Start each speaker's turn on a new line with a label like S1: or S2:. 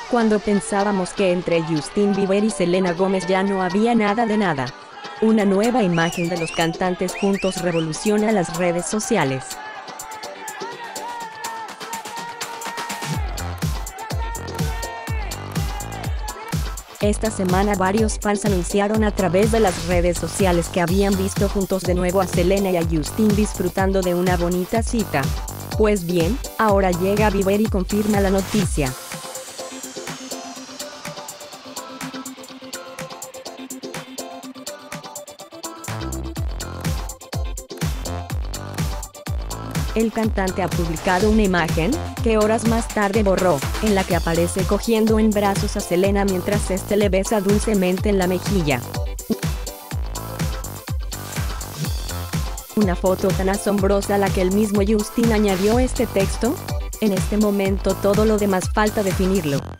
S1: Cuando pensábamos que entre Justin Bieber y Selena Gómez ya no había nada de nada. Una nueva imagen de los cantantes juntos revoluciona las redes sociales. Esta semana varios fans anunciaron a través de las redes sociales que habían visto juntos de nuevo a Selena y a Justin disfrutando de una bonita cita. Pues bien, ahora llega Bieber y confirma la noticia. El cantante ha publicado una imagen, que horas más tarde borró, en la que aparece cogiendo en brazos a Selena mientras este le besa dulcemente en la mejilla. Una foto tan asombrosa a la que el mismo Justin añadió este texto: en este momento todo lo demás falta definirlo.